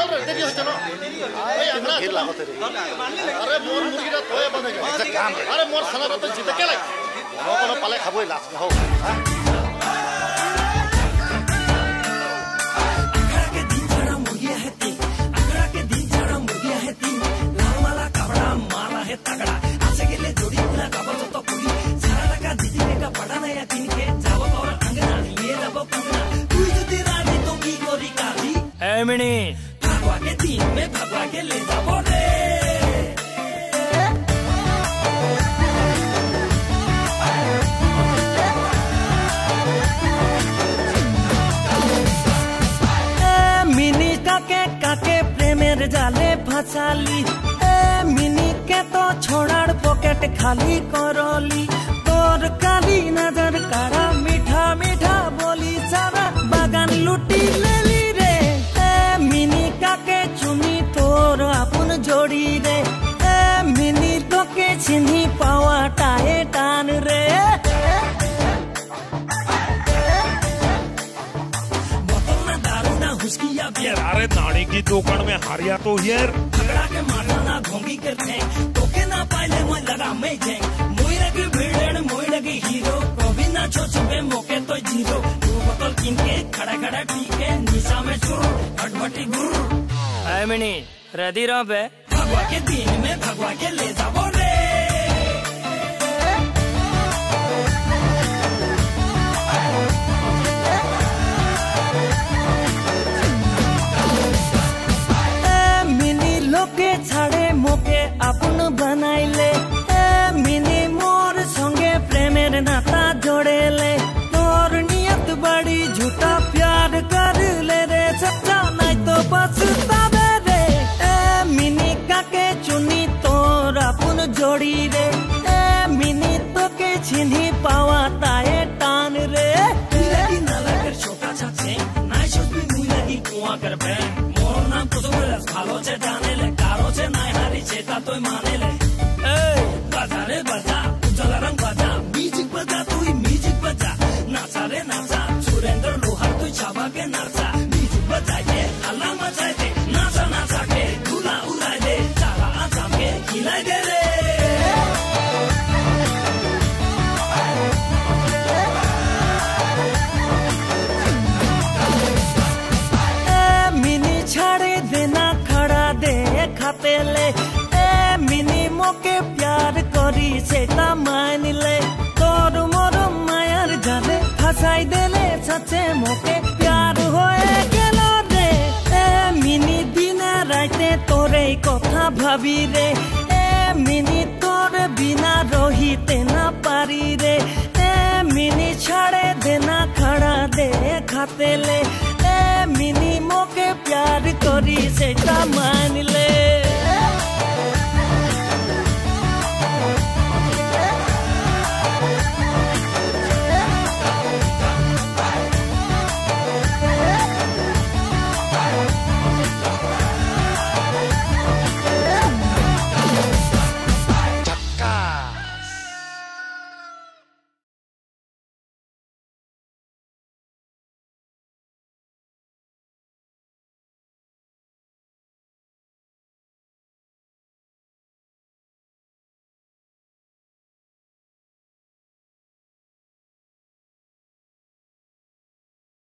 चल रे देरी होछ न ए अंगना घेर लागो तेरे अरे मोर मुर्गीरा तोय बंद गयो काम अरे मोर सना तो जीते के लाग कोनो पाले खाबो लास्ट में हो अखड़ा के दिन जड़ा मुर्गिया है तीन अखड़ा के दिन जड़ा मुर्गिया है तीन लाल वाला कपड़ा मारा है तगड़ा आसे के ले जोड़ी पूरा काबो तो पूरी सारा का दीदी का पड़ा नया तीन के जाओ और अंगना ये रबो कंगना तू जो रानी तो की गोरी काली ए मिनी भगवा के दिन में भगवा के ले जाओ रे मिनी काके प्रेमेर जाले फसाली ए मिनी के तो छोड़ार पॉकेट खाली करली तोर काली नजर काड़ा मीठा मीठा बोली सारा बागान लुटी लेली रे ए मिनी काके चुनी तोर अपन जोड़ी रे ए मिनी तो के चिन्ही पावा टाए टान रे अरे नानी की दुकान में हारिया तो यार झगड़ा के मारना ना घोंगी करते तो के ना पाइले मैं लगा मैं जाए मोई लगे भिड़न मोई लगे हीरो कभी ना छोछबे मौके तो जीरो दो बोतल किन के खड़ा खड़ा पीके निशा में चुर हटबटी गुर आई मिनी रेडी रहो बे भगवा के दिन में भगवा के ले जाओ रे लोके छाड़े मोके अपन बनाइले ए मिनी मोर संगे प्रेमेर नाता जोड़ेले तोर नियत बड़ी झूठा प्यार कर ले रे सच्चा नहीं तो पछतावे रे ए मिनी काके चुनी तोर अपन जोड़ी रे ए मिनी तो के छिनी पावा ताए टान रे लगी ना लगर छोटा छाछे नाइ सोचबी मुई लगी कुआ कर बे मोर नाम तो बोले भालो छे जाने ले कारो छे नाइ हारी छे ता तोय माने ले ए बजा रे बजा उजल रंग बजा म्यूजिक बजा तू म्यूजिक बजा नाचा रे नाचा सुरेंद्र लोहार तू छाबा के नाचा म्यूजिक बजा के हल्ला मचा दे नाचा नाचा के धुला उड़ाए दे चाला आजा के खिलाए दे रे छाड़े देना खड़ा दे खापेले ए मिनी मोके प्यार करी सेटा मान ले तोर मोर मायार जाले फसाई देले सच्चे मोके प्यार होए गेलो रे ए मिनी बिना राते तोरे कथा भाबी रे ए मिनी तोर बिना रहिते ना पारी रे ए मिनी छाड़े देना खड़ा दे खापेले मिनी मोके प्यार करी सेटा मान